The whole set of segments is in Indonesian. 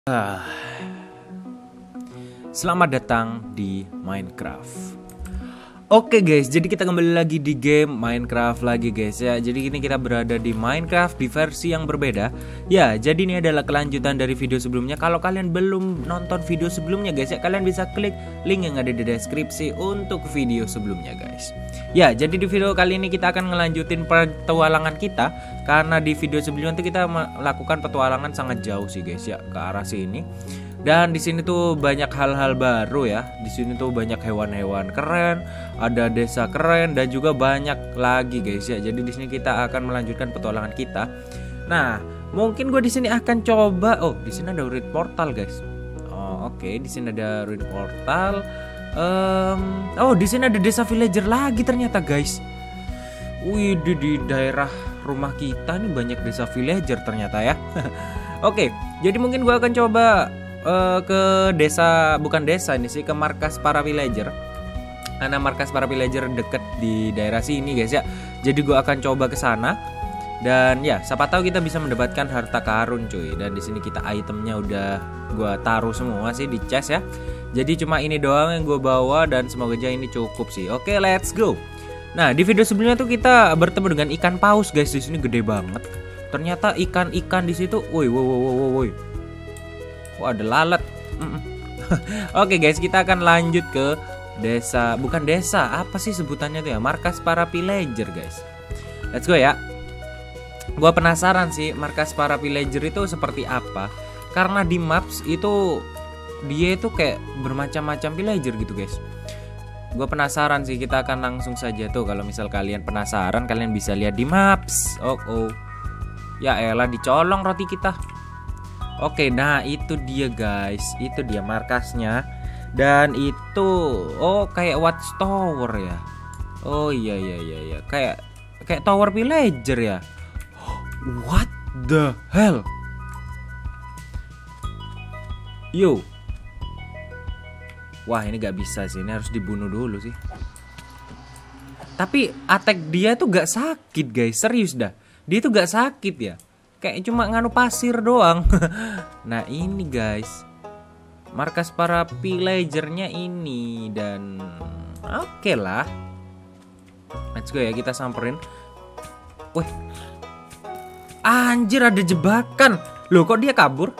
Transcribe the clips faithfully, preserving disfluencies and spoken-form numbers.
Ah, Selamat datang di Minecraft. Oke guys, jadi kita kembali lagi di game Minecraft lagi guys ya. Jadi ini kita berada di Minecraft di versi yang berbeda. Ya, jadi ini adalah kelanjutan dari video sebelumnya. Kalau kalian belum nonton video sebelumnya guys ya, kalian bisa klik link yang ada di deskripsi untuk video sebelumnya guys. Ya, jadi di video kali ini kita akan ngelanjutin petualangan kita. Karena di video sebelumnya itu kita melakukan petualangan sangat jauh sih guys ya, ke arah sini. Dan di sini tuh banyak hal-hal baru ya. Di sini tuh banyak hewan-hewan keren, ada desa keren dan juga banyak lagi guys ya. Jadi di sini kita akan melanjutkan petualangan kita. Nah, mungkin gue di sini akan coba. Oh, di sini ada ruin portal guys. Oh, oke, okay. Di sini ada ruin portal. Um, oh, di sini ada desa villager lagi ternyata guys. Wih, di, di daerah rumah kita nih banyak desa villager ternyata ya. Oke, okay, jadi mungkin gue akan coba uh, ke desa, bukan desa ini sih, ke markas para villager. Karena markas para villager deket di daerah sini guys ya. Jadi gue akan coba ke sana. Dan ya, siapa tahu kita bisa mendapatkan harta karun cuy. Dan di sini kita itemnya udah gue taruh semua sih di chest ya. Jadi cuma ini doang yang gue bawa dan semoga aja ini cukup sih. Oke, let's go. Nah, di video sebelumnya tuh kita bertemu dengan ikan paus guys. Di sini gede banget. Ternyata ikan-ikan di situ. Woi, woi, woi, woi, woi. Wah, ada lalat. Oke guys, kita akan lanjut ke desa, bukan desa, apa sih sebutannya tuh ya? Markas para villager guys. Let's go ya. Gua penasaran sih markas para villager itu seperti apa. Karena di maps itu dia itu kayak bermacam-macam villager gitu guys. Gue penasaran sih, kita akan langsung saja tuh. Kalau misal kalian penasaran, kalian bisa lihat di maps. Oh, oh. Ya elah, dicolong roti kita. Oke, nah itu dia guys. Itu dia markasnya. Dan itu, oh kayak watchtower ya. Oh iya iya iya iya. Kayak kayak tower villager ya. What the hell? Yo. Wah, ini gak bisa sih, ini harus dibunuh dulu sih. Tapi attack dia tuh gak sakit guys, serius dah. Dia tuh gak sakit ya. Kayak cuma nganu pasir doang. Nah ini guys, markas para villagernya ini. Dan oke okay lah. Let's go ya, kita samperin. Wih, anjir, ada jebakan. Loh, kok dia kabur?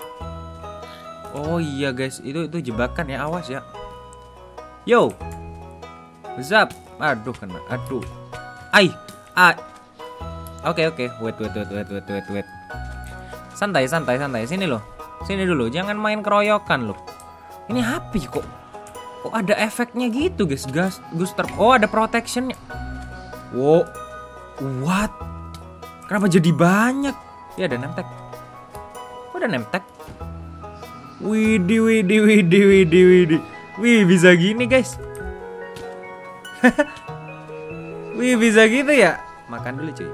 Oh iya guys, itu itu jebakan ya, awas ya. Yo, zap, aduh kena, aduh, ay, ah, oke oke, wait wait wait wait wait wait wait, santai santai santai, sini loh, sini dulu, jangan main keroyokan loh. Ini H P kok, kok ada efeknya gitu guys, gas, booster, oh ada protectionnya. Wow, what? Kenapa jadi banyak? Ya ada nemtek, kok ada nemtek? Widih, widih, widih, widih, widih. Wih, bisa gini guys. Wih, bisa gitu ya. Makan dulu cuy.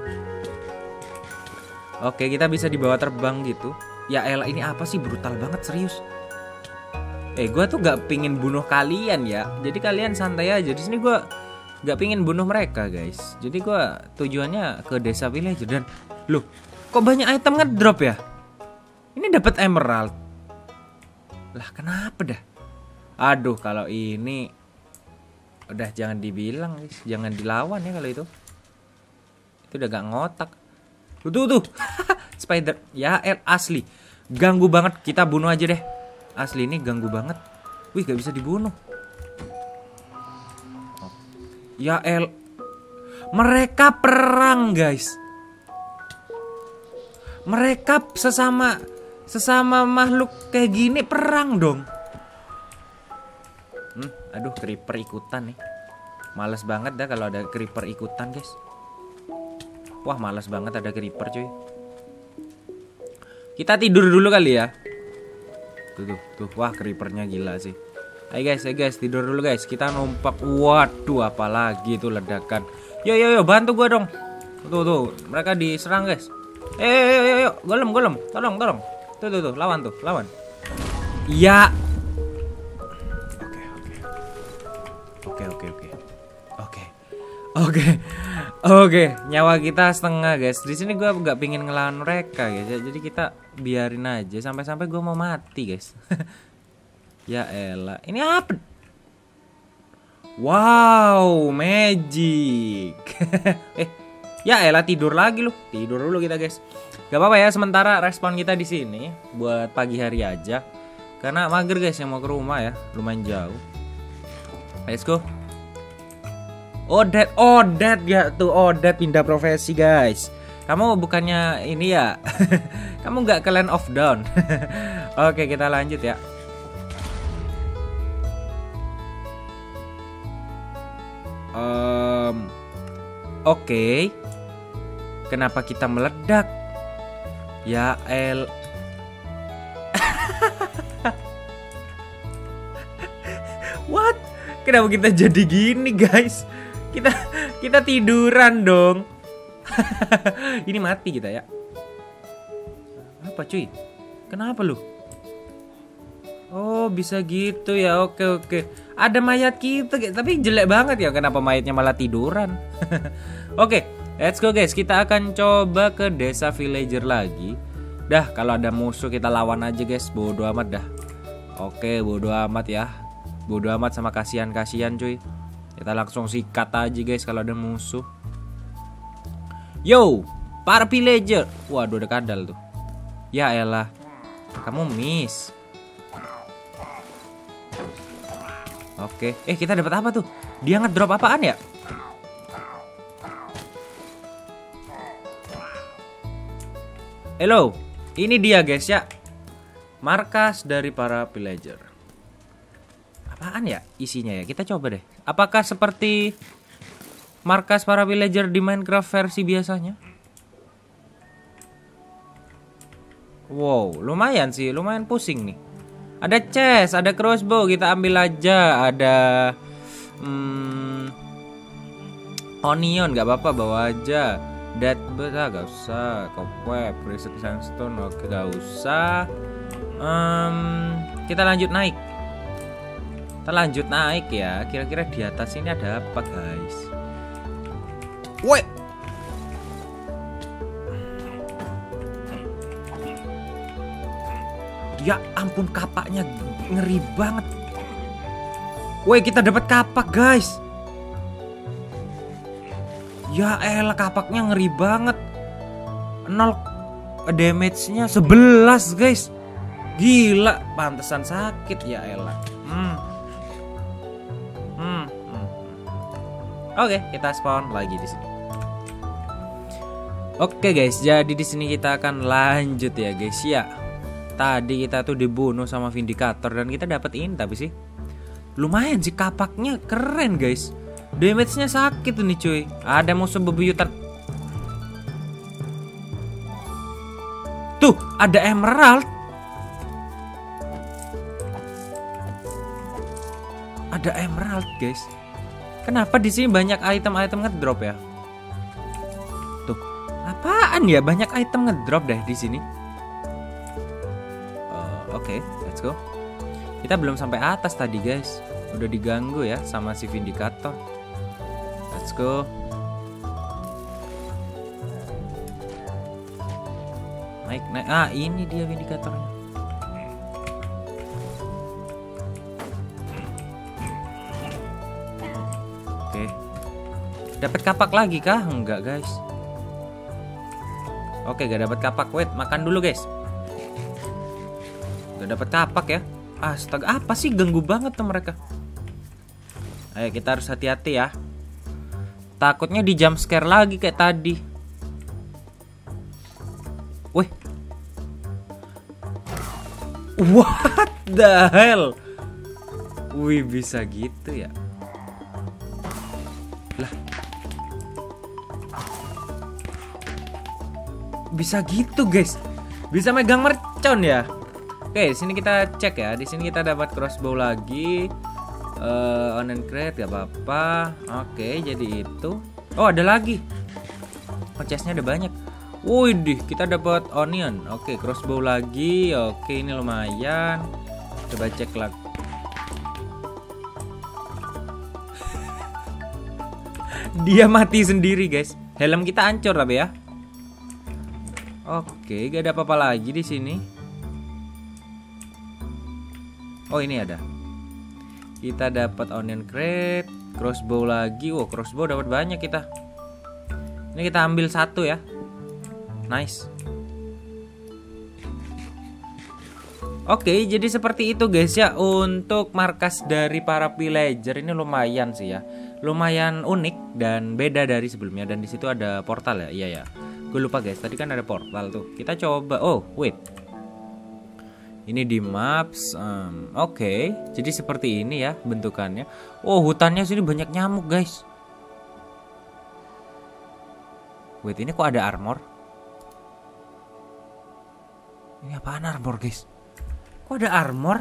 Oke, kita bisa dibawa terbang gitu. Ya elah, ini apa sih, brutal banget serius. Eh, gue tuh gak pingin bunuh kalian ya. Jadi kalian santai aja. Di sini gue gak pingin bunuh mereka guys. Jadi gue tujuannya ke desa villager. Dan loh, kok banyak item ngedrop ya? Ini dapat emerald. Lah kenapa dah? Aduh, kalau ini udah jangan dibilang guys, jangan dilawan ya kalau itu. Itu udah gak ngotak. Tuh tuh, tuh. Spider. Ya el asli. Ganggu banget, kita bunuh aja deh. Asli ini ganggu banget. Wih, gak bisa dibunuh. Oh. Ya el. Mereka perang guys. Mereka sesama Sesama makhluk kayak gini perang dong. Hmm, aduh, creeper ikutan nih. Males banget dah kalau ada creeper ikutan guys. Wah, males banget ada creeper cuy. Kita tidur dulu kali ya. Tuh tuh, tuh. Wah, creepernya gila sih. Ayo guys, ayo guys, tidur dulu guys. Kita numpak. Waduh, apalagi itu ledakan. Yo yo yo, bantu gua dong. Tuh tuh, mereka diserang guys. Eh, yo yo yo, golem golem, tolong tolong. Tuh tuh tuh, lawan tuh, lawan. Iya. Oke oke. Oke oke oke. Oke. Oke. Oke, nyawa kita setengah guys. Di sini gue nggak pingin ngelawan mereka guys. Jadi kita biarin aja sampai-sampai gue mau mati guys. Ya elah, ini apa? Wow, magic. eh, ya elah tidur lagi lu. Tidur dulu kita guys. Gak apa-apa ya, sementara respon kita di sini buat pagi hari aja. Karena mager guys yang mau ke rumah ya, lumayan jauh. Let's go. Odet, Odet ya tuh, Odet pindah profesi guys. Kamu bukannya ini ya? Kamu nggak ke Land of Dawn? Oke, kita lanjut ya. Um, Oke, okay. Kenapa kita meledak? Ya el. What? Kenapa kita jadi gini guys? Kita kita tiduran dong. Ini mati kita ya. Apa cuy? Kenapa lu? Oh bisa gitu ya. Oke oke. Ada mayat kita, tapi jelek banget ya. Kenapa mayatnya malah tiduran? Oke, let's go guys. Kita akan coba ke desa villager lagi. Dah kalau ada musuh kita lawan aja guys. Bodoh amat dah. Oke bodoh amat ya. Bodoh amat sama kasihan-kasihan cuy. Kita langsung sikat aja guys kalau ada musuh. Yo, para villager. Waduh ada kadal tuh. Ya elah. Kamu miss. Oke. Eh kita dapat apa tuh? Dia ngedrop apaan ya? Hello. Ini dia guys ya. Markas dari para villager. Apaan ya isinya ya? Kita coba deh. Apakah seperti markas para villager di Minecraft versi biasanya? Wow, lumayan sih, lumayan pusing nih. Ada chest, ada crossbow, kita ambil aja. Ada hmm, onion, gak apa-apa bawa aja. Dead bird, ah, gak usah. Cobweb, reset sandstone, oke gak usah. um, Kita lanjut naik. Kita lanjut naik ya. Kira-kira di atas ini ada apa guys? Woi. Ya ampun kapaknya ngeri banget. Woi kita dapat kapak guys. Ya elah kapaknya ngeri banget. Nol damage-nya sebelas guys. Gila, pantesan sakit ya elah. Hmm. Hmm. hmm. Oke, kita spawn lagi di sini. Oke guys, jadi di sini kita akan lanjut ya guys ya. Tadi kita tuh dibunuh sama Vindicator dan kita dapat ini tapi sih lumayan sih kapaknya keren guys. Damage-nya sakit tuh nih cuy. Ada musuh bebuyutan. Tuh, ada emerald. Ada emerald guys. Kenapa di sini banyak item-item ngedrop ya? Tuh, apaan ya banyak item ngedrop deh di sini. Oke, okay, let's go. Kita belum sampai atas tadi guys. Udah diganggu ya sama si Vindicator. Let's go. Naik, naik. Ah, ini dia Vindicatornya. Oke. Okay. Dapat kapak lagi kah? Enggak guys. Oke, okay, gak dapat kapak. Wait, makan dulu guys. Gak dapat kapak ya. Astaga, apa sih ganggu banget tuh mereka. Ayo kita harus hati-hati ya. Takutnya di jump scare lagi kayak tadi. Wih. What the hell? Wih bisa gitu ya. Lah. Bisa gitu guys. Bisa megang mercon ya. Oke, di sini kita cek ya. Di sini kita dapat crossbow lagi. Uh, onion crate gak apa-apa. Oke, jadi itu. Oh, ada lagi. Oh, chestnya ada banyak. Wih, kita dapat onion. Oke, crossbow lagi. Oke, ini lumayan. Coba cek lagi. Dia mati sendiri guys. Helm kita hancur tapi ya. Oke, gak ada apa-apa lagi di sini. Oh ini ada. Kita dapat onion crate, crossbow lagi. Wow, crossbow dapat banyak kita. Ini kita ambil satu ya. Nice. Oke, jadi seperti itu guys ya untuk markas dari para villager. Ini lumayan sih ya. Lumayan unik dan beda dari sebelumnya. Dan di situ ada portal ya. Iya ya. Gue lupa guys, tadi kan ada portal tuh. Kita coba. Oh, wait. Ini di maps. Um, Oke, okay. Jadi seperti ini ya bentukannya. Oh, hutannya sini banyak nyamuk guys. Wait, ini kok ada armor? Ini apaan armor guys? Kok ada armor?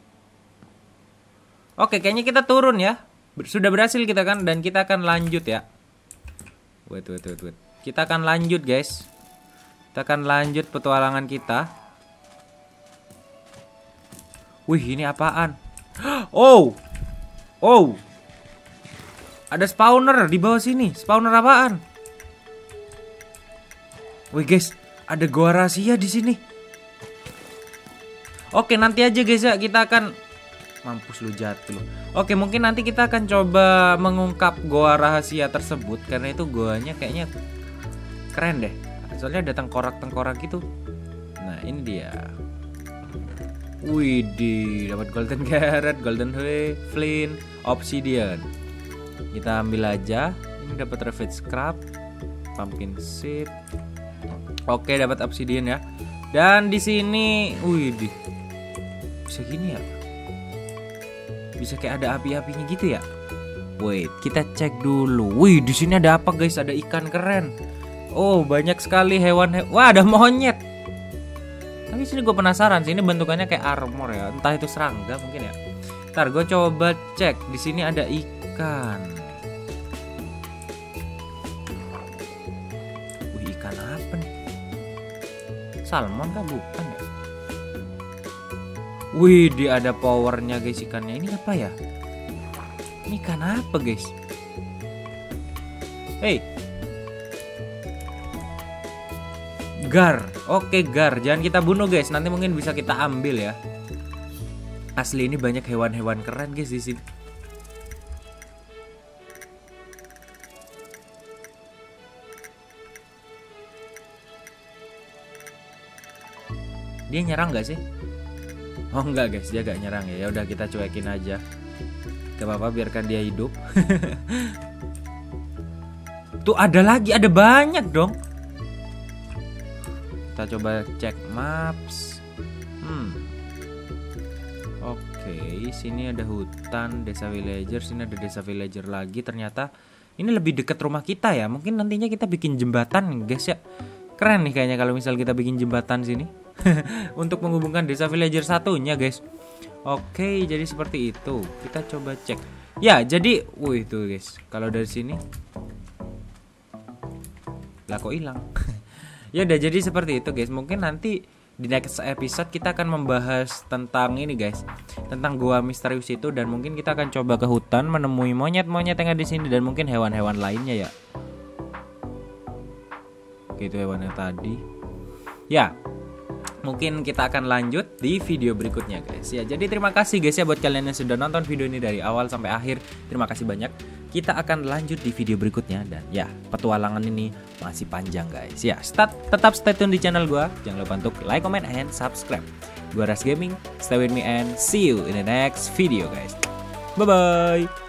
Oke, kayaknya kita turun ya. Sudah berhasil kita kan. Dan kita akan lanjut ya. Wait, wait, wait, wait. Kita akan lanjut guys. Kita akan lanjut petualangan kita. Wih, ini apaan? Oh. Oh. Ada spawner di bawah sini. Spawner apaan? Wih guys, ada gua rahasia di sini. Oke, nanti aja guys ya, kita akan mampus lu jatuh. Oke, mungkin nanti kita akan coba mengungkap goa rahasia tersebut karena itu goanya kayaknya keren deh. Soalnya ada tengkorak-tengkorak gitu. Nah, ini dia. Wih, dapat golden carrot, golden hay, flint, obsidian. Kita ambil aja. Ini dapat ravage scrap, pumpkin seed. Oke, dapat obsidian ya. Dan di sini, wih, bisa gini ya? Bisa kayak ada api-apinya gitu ya? Wait, kita cek dulu. Wih, di sini ada apa guys? Ada ikan keren. Oh, banyak sekali hewan. He Wah, ada monyet. Tapi sini gue penasaran sih, ini bentukannya kayak armor ya. Entah itu serangga mungkin ya. Ntar gue coba cek. Di sini ada ikan. Wih, ikan apa nih? Salmon kah? Bukan ya? Wih, dia ada powernya guys ikannya. Ini apa ya? Ini ikan apa guys? Hey, gar. Oke, gar. Jangan kita bunuh guys. Nanti mungkin bisa kita ambil ya. Asli ini banyak hewan-hewan keren guys di sini. Dia nyerang gak sih? Oh enggak guys, dia gak nyerang ya. Ya udah kita cuekin aja. Gak apa-apa, biarkan dia hidup. Tuh ada lagi, ada banyak dong. Kita coba cek maps. Hmm. Oke, sini ada hutan, desa villager. Sini ada desa villager lagi. Ternyata ini lebih dekat rumah kita ya. Mungkin nantinya kita bikin jembatan guys ya. Keren nih kayaknya kalau misal kita bikin jembatan sini. Untuk menghubungkan desa villager satunya guys. Oke, jadi seperti itu. Kita coba cek. Ya, jadi wih tuh guys. Kalau dari sini lah kok hilang. Ya udah, jadi seperti itu guys. Mungkin nanti di next episode kita akan membahas tentang ini guys. Tentang gua misterius itu, dan mungkin kita akan coba ke hutan menemui monyet-monyet yang ada di sini dan mungkin hewan-hewan lainnya ya. Gitu hewannya tadi. Ya. Mungkin kita akan lanjut di video berikutnya guys ya. Jadi terima kasih guys ya buat kalian yang sudah nonton video ini dari awal sampai akhir. Terima kasih banyak. Kita akan lanjut di video berikutnya. Dan ya, petualangan ini masih panjang guys ya. Start, tetap stay tune di channel gua. Jangan lupa untuk like, comment, and subscribe. Gua Ras Gaming, stay with me and see you in the next video guys. Bye bye.